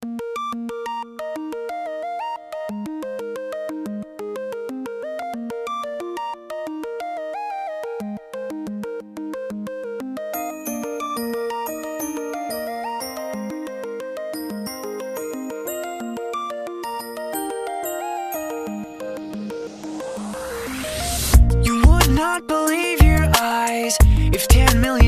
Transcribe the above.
You would not believe your eyes if 10 million